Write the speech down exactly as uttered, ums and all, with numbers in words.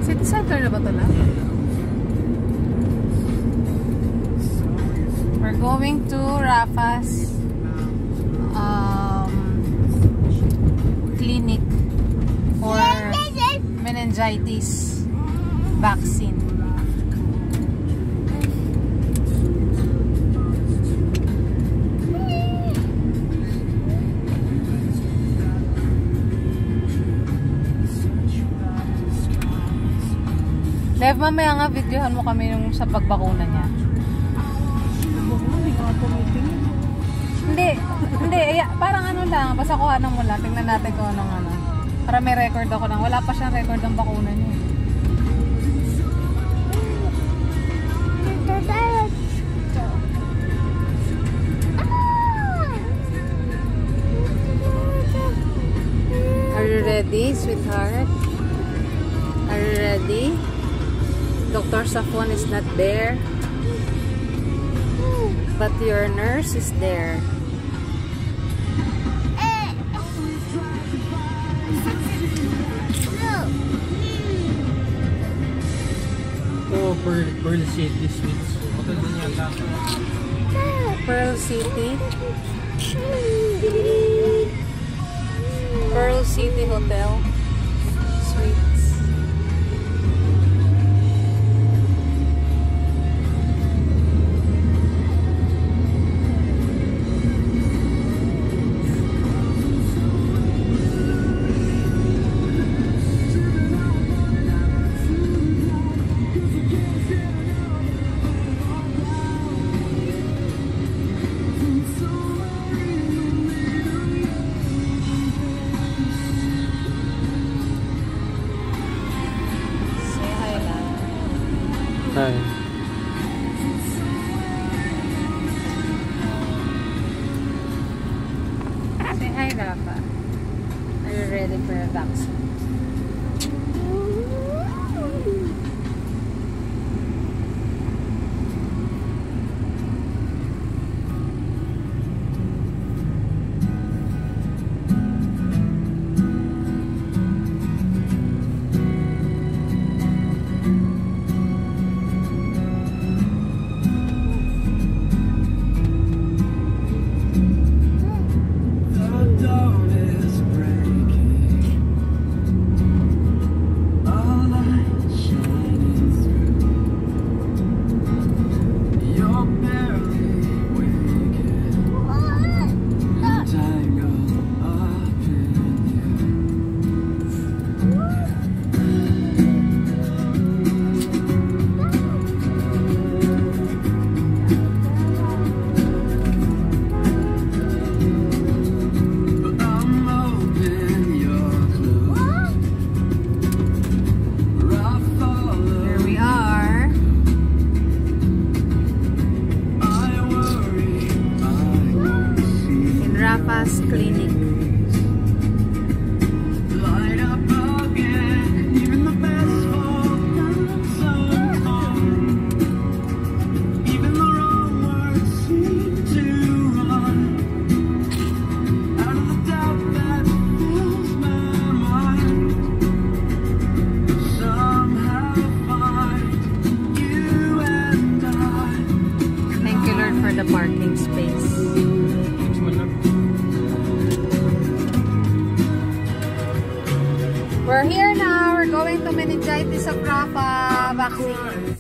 City center na ba ito lang? We're going to Rafa's um, clinic for meningitis vaccine. Lev, mamaya nga videohan mo kami yung sa pagbakuna niya. Hindi, hindi, ay, parang ano lang, basta kuhanan mo lang, tingnan natin kung anong ano. Para may record ako nang, wala pa siyang record ng bakuna niya. Are you ready, sweetheart? Are you ready? Doctor Safon is not there, but your nurse is there. Oh, Pearl, Pearl City Suites. Hotel din yata. Pearl City. Pearl City Hotel Suites. Hi. Say hi, Rafa. Are you ready for a vaccine? Rafa's clinic. Thank you, Lord, for the parking space. We're here now. We're going to meningitis of Rafa vaccine.